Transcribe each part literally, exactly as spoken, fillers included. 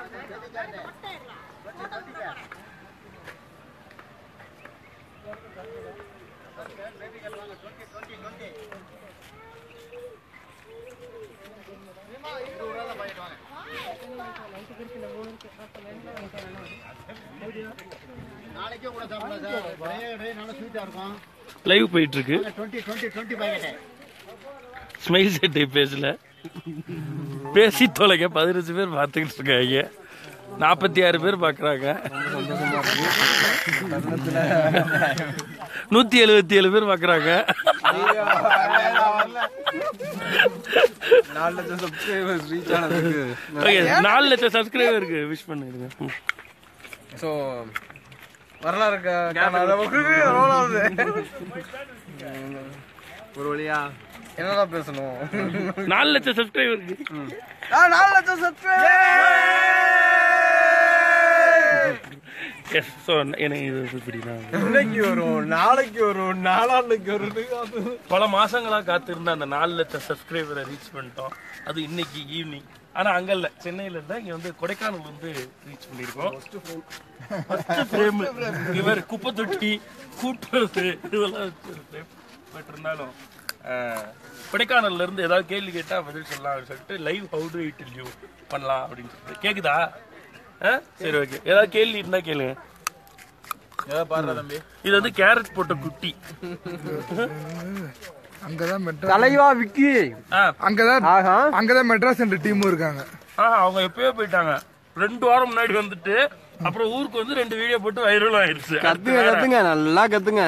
Live போயிட்டு இருக்கு. Smile செட்டை பேசல, பேசி தொலைங்க. பதினஞ்சு பேர் பார்த்துக்கிட்டு இருக்காங்க, நாற்பத்தி ஆறு பேர் பாக்குறாங்க, நூத்தி எழுபத்தி ஏழு பேர் பாக்குறாங்க. நாலு லட்சம் சப்ஸ்கிரைபர்ஸ் ரீச் ஆனதுக்கு நாலு லட்சம் சப்ஸ்கிரைபருக்கு விஷ் பண்ணிருங்க. ஸோ வரலாறு ஒரு வழியா என்னதான் பேசணும். நாலு லட்சம் சப்ஸ்கிரைபருக்கு நாலு லட்சம் சப்ஸ்கிரைபர். இன்னைக்கு வரும், நாளைக்கு வரும், நாளான்னைக்கு வரும். பல மாசங்களா காத்திருந்த அந்த நாலு லட்சம் சப்ஸ்கிரைபரை ரீச் பண்ணிட்டோம். அது இன்னைக்கு ஈவினிங். ஆனா அங்க இல்ல, சென்னையில இருந்தா இங்க வந்து கொடைக்கானல் வந்து ரீச் பண்ணிருக்கோம். இவர் குப்பை தொட்டி கூட்டுறது இதெல்லாம் பட் இருந்தாலும் கொடைக்கானல்ல இருந்து ஏதாவது கேள்வி கேட்டா பதில் சொல்லலாம் அப்படின்னு சொல்லிட்டு live how to it you பண்ணலாம் அப்படின்னு சொல்லிட்டு. கேக்குதா? சரி, ஓகே. ஏதாவது கேள்வி இருந்தா கேளுங்க. ஏதாவது பாருங்க தம்பி. இது வந்து கேரட் போட்ட குட்டி. அங்கதான் தலைவா விக்கி, அங்கதான் அங்கதான் மெட்ராஸ் என்ற டீமும் இருக்காங்க. அவங்க எப்பயோ போயிட்டாங்க. ரெண்டு வாரம் முன்னாடி வந்துட்டு அப்புறம் ஊருக்கு வந்து ரெண்டு வீடியோ போட்டு வைரலும் ஆயிடுச்சு. கத்துங்க கத்துங்க நல்லா கத்துங்க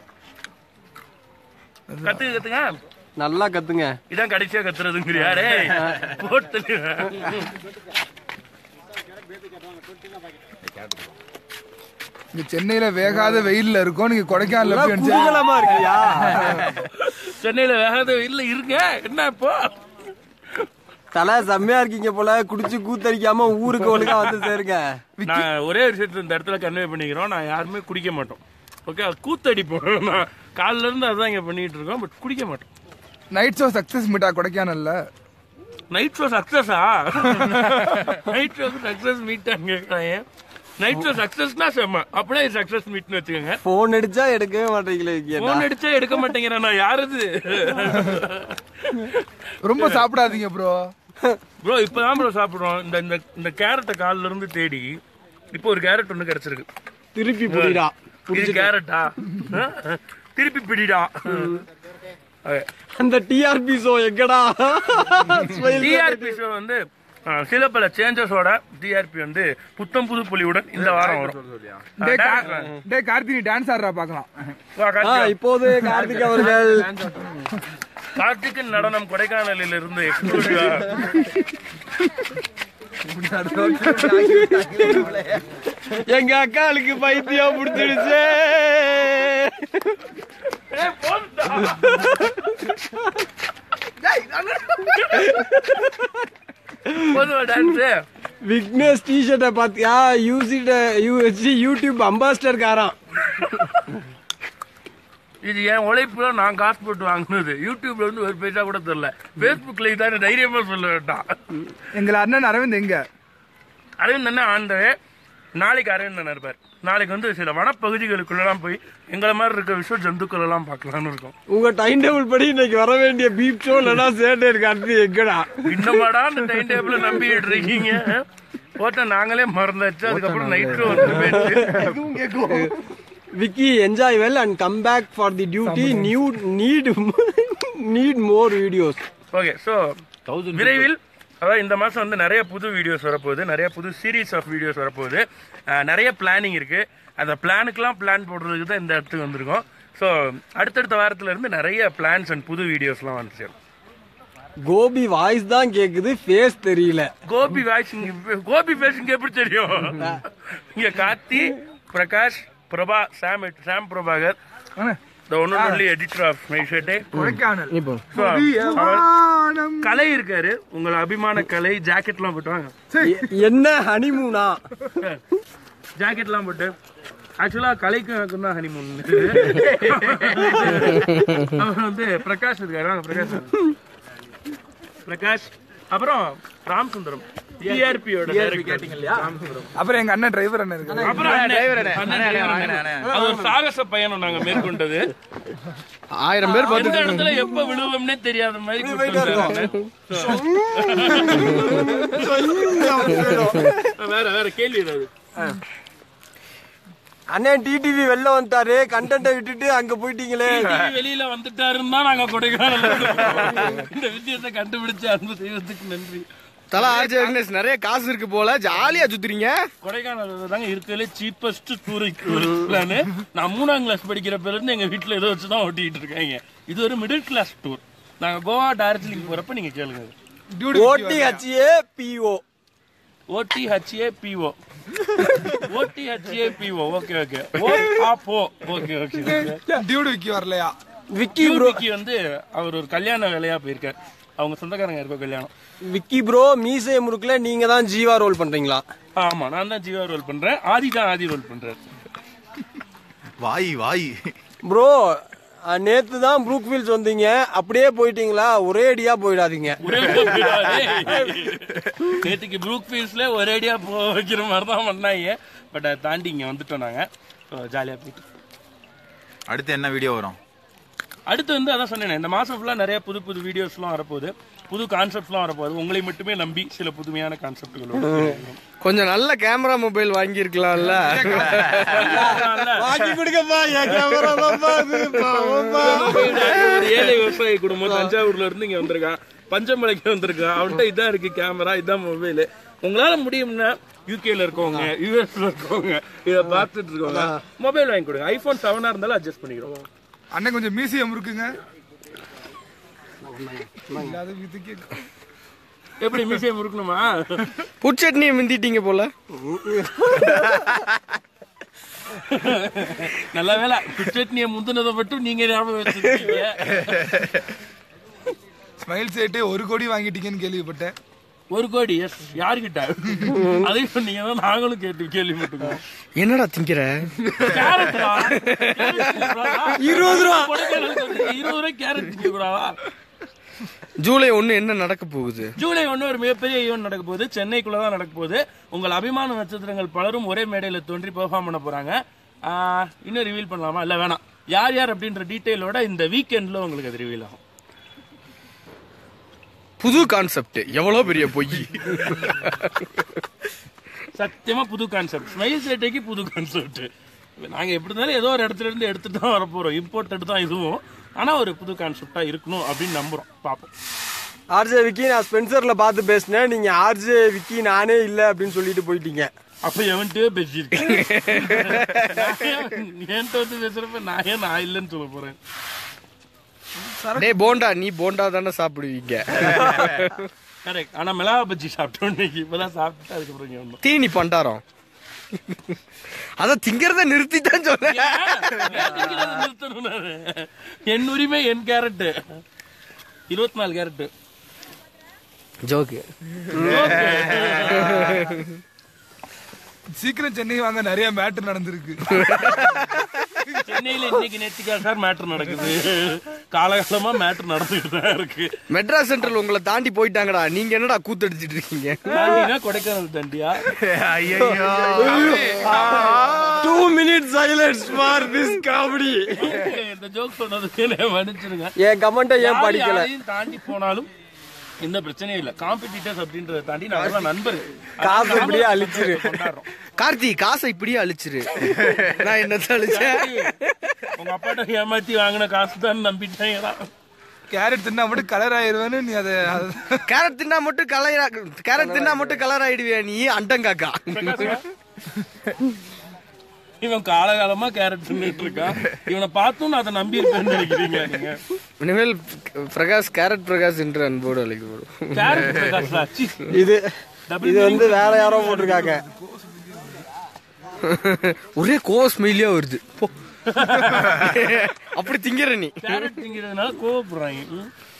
கத்துங்க கத்துங்க நல்லா கத்துங்க. இதான் கடைசியா கத்துறதுங்கிறியா? போட்டு இங்க சென்னையில வேகாத வெயில்ல இருக்கும், நீங்க கொடைக்கானல்ல இருக்கியா? சென்னையில வேகாத வெயில்ல இருங்க. என்ன இப்போ தலை செம்மையா இருக்கீங்க போல, குடிச்சு கூத்தடிக்காம ஊருக்கு ஒழுங்கா வந்து சேருங்க. நான் ஒரே விஷயத்துல இந்த இடத்துல கன்வே பண்ணிக்கிறோம், நான் யாருமே குடிக்க மாட்டோம். ஓகே, கூத்தடிப்போம். நான் காலில இருந்து அதான் இங்க பண்ணிட்டு இருக்கோம், பட் குடிக்க மாட்டோம். நைட் ஷோ சக்சஸ் மீட்டா கொடைக்கானல்ல? நைட் ஷோ சக்சஸா? நைட் ஷோ சக்சஸ் மீட்டாங்க. நைட் ஷோ சக்சஸ்னா செம்ம, அப்படியே சக்சஸ் மீட்னு வச்சுக்கோங்க. போன் அடிச்சா எடுக்கவே மாட்டீங்களே. போன் அடிச்சா எடுக்க மாட்டேங்கிறேன் நான். யாருது? ரொம்ப சாப்பிடாதீங்க ப்ரோ. ப்ரோ இப்பதான் ப்ரோ சாப்பிடுறோம். இந்த இந்த கேரட்டை காலில இருந்து தேடி இப்போ ஒரு கேரட் ஒண்ணு கிடைச்சிருக்கு. திருப்பி பிடிடா. இது கேரட்டா? திருப்பி பிடிடா. அந்த டிஆர்பி ஷோ எங்கடா? டிஆர்பி ஷோ வந்து சில பல சேஞ்சஸோட டிஆர்பி வந்து புத்தம் புது புலியுடன் இந்த வாரம் வரும். டே கார்த்திக் டான்ஸ் ஆடுறா பாக்கலாம். இப்போது கார்த்திக் அவர்கள் கார்த்திகின் நடனம் கொடைக்கானலில் இருந்து எக்ஸ்க்ளூசிவா. எங்க அக்காளுக்கு பைத்தியம் பிடிச்சிடுச்சு. விக்னேஷ் டிஷர்ட்டை பாத்தியா? யூடியூப் அம்பாசிடர் காரான். இது என் உழைப்புல நான் காசு போட்டு வாங்கினது. யூடியூப்ல வந்து ஒரு பைசா கூட தெரியல. பேஸ்புக்ல இதான தைரியமா சொல்ல வேண்டாம். எங்க அண்ணன் அரவிந்த் எங்க? அரவிந்த் அண்ணன் ஆண்டவே நாளைக்கு அரவிந்த் அண்ணன் இருப்பார். நாளைக்கு வந்து சில வனப்பகுதிகளுக்குள்ளலாம் போய் எங்களை மாதிரி இருக்க விஷ ஜந்துக்கள் எல்லாம் பார்க்கலாம்னு இருக்கும். உங்க டைம் டேபிள் படி இன்னைக்கு வர வேண்டிய பீப் ஷோ இல்லைன்னா சேட்டை இருக்கு. எங்கடா இன்னமாடா அந்த டைம் டேபிள் நம்பிட்டு இருக்கீங்க? போட்ட நாங்களே மறந்தாச்சு. அதுக்கப்புறம் நைட் ஷோ வந்து Vicky, enjoy well and come back for the duty. Need need need more videos. Okay, so விரைவில் அதாவது இந்த மாசம் வந்து நிறைய புது வீடியோஸ் வரப்போகுது, நிறைய புது சீரீஸ் ஆஃப் வீடியோஸ் வரப்போகுது. நிறைய பிளானிங் இருக்கு. அந்த பிளானுக்கெல்லாம் பிளான் போடுறதுக்கு தான் இந்த இடத்துக்கு வந்திருக்கோம். ஸோ அடுத்தடுத்த வாரத்துல இருந்து நிறைய பிளான்ஸ் அண்ட் புது வீடியோஸ்லாம் வந்து சேரும். கோபி வாய்ஸ் தான் கேக்குது, ஃபேஸ் தெரியல. கோபி வாய்ஸ் கோபி ஃபேஸ் இங்க எப்படி தெரியும்? இங்க கார்த்தி, பிரகாஷ், பிரபா, சாம் சாம் Prabhakar, the one and only editor of my settai Kodaikanal. கலை இருக்காரு, உங்கள அபிமான கலை. ஜாக்கெட்லாம் போட்டு வாங்க. என்ன ஹனிமூனா? ஜாக்கெட்லாம் போட்டு ஆக்சுவலா கலைக்கும் எனக்கும் தான் ஹனிமூன். அவர் வந்து பிரகாஷ் இருக்காரு. பிரகாஷ் பிரகாஷ் அப்புறம் ராம் சுந்தரம் டிஆர்பியோட கேட்டிங்க இல்லையா? அப்புறம் எங்க அண்ணன் டிரைவர் அண்ணன் இருக்கு. அது ஒரு சாகச பயணம் நாங்க மேற்கொண்டது. ஆயிரம் பேர் எந்த இடத்துல எப்ப விழுவோம்னே தெரியாத மாதிரி வேற வேற கேள்வி ஏதாவது? அண்ணன் டிடிவி வெளில வந்துட்டாரு, கண்டென்ட்டை விட்டுட்டு அங்க போயிட்டீங்களே. வெளியில வந்துட்டாருன்னு தான் நாங்க கொடைக்கானல் இந்த விஷயத்தை கண்டுபிடிச்ச அன்பு தெய்வத்துக்கு நன்றி. தலா ஆர்ஜே விக்னேஷ் நிறைய காசு இருக்கு போல, ஜாலியா சுத்துறீங்க. கொடைக்கானல் தாங்க இருக்கிறதுல சீப்பஸ்ட் டூரிஸ்ட் பிளான். நான் மூணாம் கிளாஸ் படிக்கிற பேர்ல இருந்து எங்க வீட்டுல ஏதோ வச்சுதான் ஓட்டிட்டு இருக்காங்க. இது ஒரு மிடில் கிளாஸ் டூர். நாங்க கோவா டார்ஜிலிங் போறப்ப நீங்க கேளுங்க. ஓடிஹெச்ஏ பிஓ ஓடிஹெச்ஏ பிஓ ஓடிஹெச்ஏ பிஓ ஓகே ஓகே ஓ ஆப்போ ஓகே ஓகே. டியூட் விக்கி வரலையா? விக்கி ப்ரோ விக்கி வந்து அவர் ஒரு கல்யாண வேலையா போயிருக்காரு. அவங்க சொந்தக்காரங்க இருக்க கல்யாணம். விக்கி ப்ரோ மீசை முறுக்குல நீங்க தான் ஜீவா ரோல் பண்றீங்களா? ஆமா, நான் தான் ஜீவா ரோல் பண்றேன். ஆதி தான் ஆதி ரோல் பண்றாரு. வாய் வாய் ப்ரோ நேத்து தான் ப்ரூக் ஃபீல்ஸ் வந்தீங்க, அப்படியே போயிட்டீங்களா? ஒரே அடியா போயிடாதீங்க. நேற்றுக்கு ப்ரூக் ஃபீல்ஸ்ல ஒரேடியா போ வைக்கிற மாதிரி தான் பண்ணாங்க. பட் அதை தாண்டி இங்க வந்துட்டோம் நாங்க. ஜாலியா போயிட்டு. அடுத்து என்ன வீடியோ வரும்? அடுத்து வந்து அதான் சொன்னேன், இந்த மாசம் ஃபுல்லா நிறைய புது புது வீடியோஸ்லாம் வரப்போகுது, புது கான்செப்ட்லாம் வரப்போகுது. உங்களை மட்டுமே நம்பி சில புதுமையான கான்செப்ட்களோட. கொஞ்சம் நல்ல கேமரா மொபைல் வாங்கி இருக்கலாம்ல. வாங்கி கொடுக்கப்பா, என் கேமரா ஒரு ஏழை விவசாய குடும்பம் தஞ்சாவூர்ல இருந்து இங்க வந்திருக்கான், பஞ்சமலைக்கு வந்திருக்கான். அவன்கிட்ட இதான் இருக்கு கேமரா, இதான் மொபைல். உங்களால முடியும்னா யூகேல இருக்கவங்க, யூஎஸ்ல இருக்கவங்க இதை பார்த்துட்டு இருக்கவங்க மொபைல் வாங்கி கொடுங்க. ஐபோன் செவனா இருந்தாலும் அட்ஜஸ்ட் பண்ணிக்கிறோம். அண்ணன் கொஞ்சம் மியூசியம் இருக்குங்க. எப்படி மியூசியம் இருக்கணுமா? புட்சட்னியை மிந்திட்டீங்க போல. நல்ல வேலை புட்சட்னியை முந்தினதை மட்டும் நீங்க ஞாபகம் வச்சிருக்கீங்க. ஸ்மைல் சேட்டு ஒரு கோடி வாங்கிட்டீங்கன்னு கேள்விப்பட்டேன். ஒரு கோடி? எஸ். யாருக்கிட்ட? அதையும் சொன்னீங்கன்னா நாங்களும் கேட்டு கேள்விப்பட்டிருக்கோம். என்னடா திங்கிற? இருபது ரூபா இருபது ரூபாய் கேரட் திங்கக்கூடாதா? ஜூலை ஒன்னு என்ன நடக்க போகுது? ஜூலை ஒன்னு ஒரு மிகப்பெரிய ஈவென்ட் நடக்க போகுது. சென்னைக்குள்ளதான் நடக்க போகுது. உங்கள் அபிமான நட்சத்திரங்கள் பலரும் ஒரே மேடையில தோன்றி பெர்ஃபார்ம் பண்ண போறாங்க. இன்னும் ரிவீல் பண்ணலாமா? இல்ல வேணாம். யார் யார் அப்படின்ற டீட்டெயிலோட இந்த வீக்கெண்ட்ல உங்களுக்கு அது ரிவீல் ஆகும். புது கான்செப்ட். எவ்வளவு பெரிய பொய். சத்தியமா புது கான்செப்ட். ஸ்மைல் சேட்டைக்கு புது கான்செப்ட். நாங்க எப்படி இருந்தாலும் ஏதோ ஒரு இடத்துல இருந்து எடுத்துட்டு தான் வரப்போறோம். இம்போர்ட்டட் தான் இதுவும். ஆனா ஒரு புது கான்செப்டா இருக்கணும் அப்படின்னு நம்புறோம். பாப்போம். ஆர்ஜே விக்கி நான் ஸ்பென்சர்ல பார்த்து பேசினேன். நீங்க ஆர்ஜே விக்கி நானே இல்ல அப்படின்னு சொல்லிட்டு போயிட்டீங்க. அப்ப எவன்ட்டே பேசிருக்கேன். என்கிட்ட வந்து பேசுறப்ப நான் ஏன் நான் இல்லைன்னு சொல்ல போறேன். டேய் போண்டா, நீ போண்டா தானே சாப்பிடுவீங்க. கரெக்ட். ஆனா மிளகா பஜ்ஜி சாப்பிட்டோம் இன்னைக்கு. இப்பதான் சாப்பிட்டு அதுக்கப்புறம் தீனி பண்டாரம். அத திங்கறத நிறுத்திட்டான்னு சொல்றேன். என் உரிமை, என் கேரட். இருபத்தி நாலு கேரட். ஜோக்கு. சீக்கிரம் சென்னை வாங்க, நிறைய மேட்டர் நடந்திருக்கு. சென்னையில இன்னைக்கு நேற்றுக்கா சார் மேட்டர் நடக்குது. காலகாலமா மேட்டர் நடந்துட்டு தான் இருக்கு. மெட்ராஸ் சென்ட்ரல் உங்களை தாண்டி போயிட்டாங்கடா. நீங்க என்னடா கூத்தடிச்சிட்டு இருக்கீங்க? தாண்டினா கொடைக்கானல் தாண்டியா? ஐயோ two minutes silence for this comedy. இந்த ஜோக் சொன்னதுக்கு மன்னிச்சிருங்க. என் கமெண்ட்டை ஏன் படிக்கல? தாண்டி போனாலும் இந்த பிரச்சனையே இல்ல. காம்படிட்டர்ஸ் அப்படின்றத தாண்டி நாங்க நண்பர். காசு இப்படியே அழிச்சிரு. கார்த்தி, காசை இப்படியே அழிச்சிரு. நான் என்னத்த அழிச்சேன்? உங்க அப்பாட்ட ஏமாத்தி வாங்கின காசு தான் நம்பிட்டாங்களா? கேரட் தின்னா மட்டும் கலர் ஆயிருவேன்னு நீ அதை கேரட் தின்னா மட்டும் கலர் கேரட் தின்னா மட்டும் கலர் ஆயிடுவியா நீ? அண்டங்காக்கா. இவன் காலகாலமா கேரட் தின்னுட்டு இருக்கான். இவனை பார்த்தும் அதை நம்பி இருக்கேன்னு நினைக்கிறீங்க நீங்க? இனிமேல் பிரகாஷ் கேரட் பிரகாஷ் என்று அன்போடு அழைக்கப்படும். கேரட் பிரகாஷ் இது இது வந்து வேற யாரோ போட்டிருக்காங்க. ஒரே கோஸ்மெயிலியா வருது. அப்படி திங்கிற நீ கேரட் திங்கிறதுனால கோவப்படுறாங்க.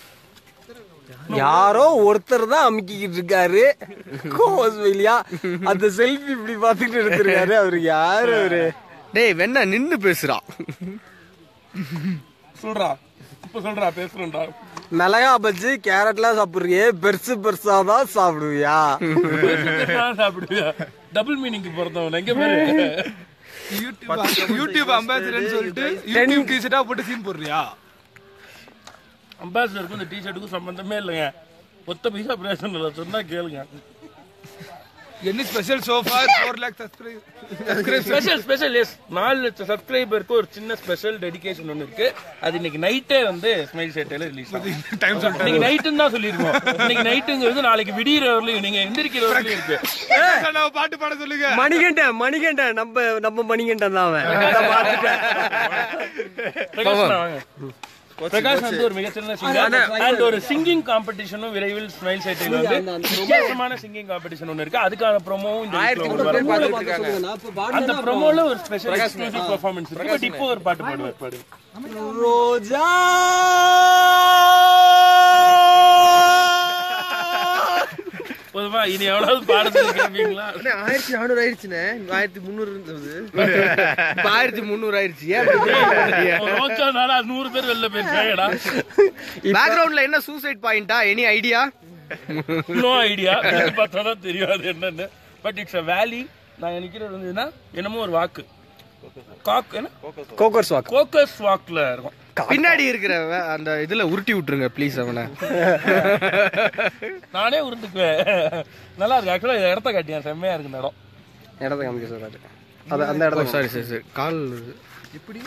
யாரோ ஒருத்தர் தான் அமுக்கிக்கிட்டு இருக்காரு கோஸ்மெயிலியா. அந்த செல்ஃபி இப்படி பாத்துட்டு எடுத்திருக்காரு. அவரு யாரு அவரு? டேய் வெண்ணா நின்னு பேசுறா. சொல்றா இப்ப சொல்றா பேசுறேன்டா. மிளகா பஜ்ஜி கேரட்லாம் சாப்பிடுறியே பெருசு பெருசா தான் சாப்பிடுவியா? சாப்பிடுவியா? டபுள் மீனிங் பிறந்தவன் எங்க பேரு? யூடியூப் அம்பாசிடர்னு சொல்லிட்டு யூடியூப் டிஷர்ட்டா போட்டு சீன் போடுறியா? அம்பாசிடருக்கும் இந்த டிஷர்ட்டுக்கும் சம்பந்தமே இல்லைங்க. ஒத்த பைசா பிரயோஜனம் இல்லை. சொன்னா கேளுங்க. என்ன special so for four lakh subscriber special special yes நாலு லட்சம் சப்ஸ்கிரைபருக்கு ஒரு சின்ன ஸ்பெஷல் டெடிகேஷன் ஒன்று இருக்கு. அது இன்னைக்கு நைட்டே வந்து ஸ்மைல் சேட்டையில ரிலீஸ் ஆகும். டைம் சொல்லிட்டு இன்னைக்கு நைட்டுன்னு தான் சொல்லியிருக்கோம். இன்னைக்கு நைட்டுங்கிறது நாளைக்கு விடிகிற வரலையும் நீங்க எந்திரிக்கிற வரலையும் இருக்கு. பாட்டு பாட சொல்லுங்க. மணிகண்டன் மணிகண்டன் நம்ம நம்ம மணிகண்டன் தான் அவன். பிரகாஷ் வந்து ஒரு மிகச்சிறந்த சிங்கர் அண்ட் ஒரு சிங்கிங் காம்படிஷனும் விரைவில் ஸ்மைல் சைட்டில் வந்து வித்தியாசமான சிங்கிங் காம்படிஷன் ஒன்று இருக்கு. அதுக்கான ப்ரோமோவும் அந்த ப்ரோமோல ஒரு ஸ்பெஷல் எக்ஸ்க்ளூசிவ் பெர்ஃபார்மன்ஸ் இருக்கு. பட் இப்போ ஒரு பாட்டு பாடுவார். பாடு. ரோஜா பொதுவா இனி எவ்வளவு பாடத்துல கேட்பீங்களா? ஆயிரத்தி நானூறு ஆயிடுச்சுண்ணே. ஆயிரத்தி முந்நூறு இருந்தது, ஆயிரத்தி முந்நூறு ஆயிடுச்சு. ரோஜானால நூறு பேர் வெளில போயிருக்காங்கடா. பேக்ரவுண்ட்ல என்ன சூசைட் பாயிண்டா? Any idea? No idea. பார்த்தாதான் தெரியாது என்னன்னு. பட் இட்ஸ் அ வேலி. நாங்க நிக்கிறது வந்து என்னமோ ஒரு வாக்கு கோக்கர்ஸ் வாக் கோக்கர்ஸ் வாக்ல இருக்கும். பின்னாடி இருக்கிற அந்த இதுல உருட்டி விட்டுருங்க ப்ளீஸ். அவனை நானே உருட்டுக்குவேன். நல்லா இருக்கு. ஆக்சுவலா இந்த இடத்த காட்டியா செம்மையா இருக்கு இந்த இடம். இடத்த காமிக்க சொல்றாரு. அது அந்த இடம். சாரி சாரி சாரி கால் இப்படி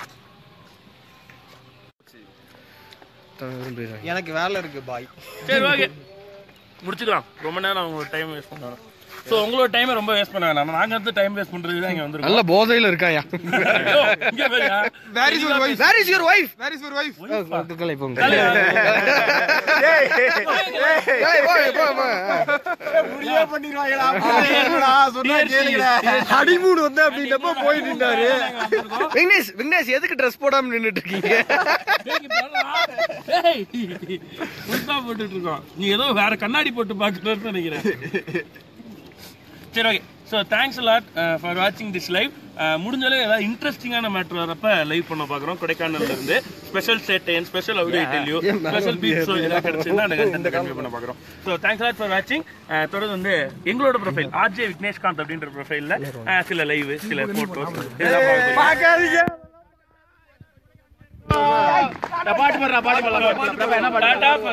எனக்கு வேலை இருக்கு பாய். சரி ஓகே முடிச்சுக்கலாம். ரொம்ப நேரம் அவங்க டைம் வேஸ்ட் பண்ணாங்க. சோ உங்களோட டைம் ரொம்ப வேஸ்ட் பண்ண வேணாம். நாங்க வந்து டைம் வேஸ்ட் பண்றதுக்கு தான் இங்க வந்திருக்கோம். நல்ல போதையில இருக்காயா? இங்க பாருங்க. Where is your wife? Where is your wife? Where is your wife? கலை போங்க. ஏய் ஏய் போய் போய் முடிய பண்ணிடுவாங்கடா. என்னடா சொன்னா கேளுங்கடா. ஹனிமூன் வந்து அப்படினப்ப போய் நின்னாரு. விக்னேஷ் விக்னேஷ் எதுக்கு Dress போடாம நின்னுட்டு இருக்கீங்க? ஏய் புதுசா போட்டுட்டு இருக்கோம். நீ ஏதோ வேற கண்ணாடி போட்டு பாக்குறேன்னு நினைக்கிறேன். சரி okay. So thanks lot for வாட்சிங் திஸ் லைவ். முடிஞ்சாலே ஏதாவது இன்ட்ரெஸ்டிங்கான மேட்டர் வரப்ப லைவ் பண்ண பார்க்குறோம். கொடைக்கானல்ல இருந்து ஸ்பெஷல் சேட்டைன் ஸ்பெஷல் அவுட் டெல்யூ ஸ்பெஷல் பீச் ஷோ ஏதாவது கிடைச்சுன்னா அந்த கண்டென்ட் கன்வே பண்ண பார்க்குறோம். ஸோ தேங்க்ஸ் லாட் ஃபார் வாட்சிங். தொடர்ந்து வந்து எங்களோட ப்ரொஃபைல் ஆர்ஜே விக்னேஷ் காந்த் அப்படின்ற ப்ரொஃபைல்ல சில லைவ் சில போட்டோஸ் பார்க்காதீங்க. பாட்டு பாடுறா பாட்டு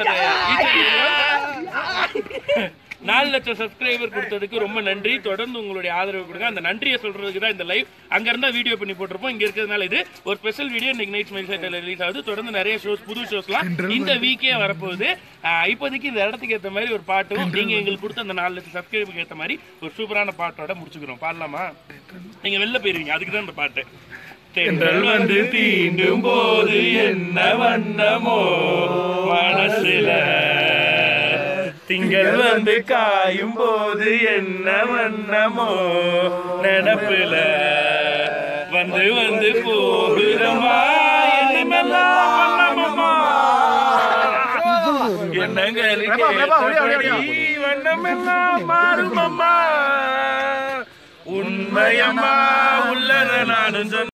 நாலு லட்சம் சப்ஸ்கிரைபர் கொடுத்ததுக்கு ரொம்ப நன்றி. தொடர்ந்து உங்களுடைய ஆதரவு கொடுங்க. அந்த நன்றியை சொல்றதுக்கு தான் இந்த லைவ். அங்க இருந்தா வீடியோ பண்ணி போட்டிருப்போம். இங்க இருக்கிறதுனால இது ஒரு ஸ்பெஷல் வீடியோ இன்னைக்கு நைட் ஸ்மைல் சைட்ல ரிலீஸ் ஆகுது. தொடர்ந்து நிறைய ஷோஸ் புது ஷோஸ்லாம் இந்த வீக்கே வரப்போகுது. இப்போதைக்கு இந்த இடத்துக்கு ஏற்ற மாதிரி ஒரு பாட்டும் நீங்க எங்களுக்கு கொடுத்த அந்த நாலு லட்சம் சப்ஸ்கிரைபருக்கு ஏற்ற மாதிரி ஒரு சூப்பரான பாட்டோட முடிச்சுக்கிறோம். பாடலாமா? நீங்க வெளில போயிருவீங்க. அதுக்கு தான் இந்த பாட்டு. தென்றல் வந்து தீண்டும் போது என்ன வண்ணமோ மனசுல, திங்கள் வந்து காயும் போது என்ன வண்ணமோ நினப்புல, வந்து வந்து போகுதமா எண்ணங்களுக்கு வண்ணமெல்லாம் மாறுமம்மா, உண்மையம்மா உள்ளத நானும்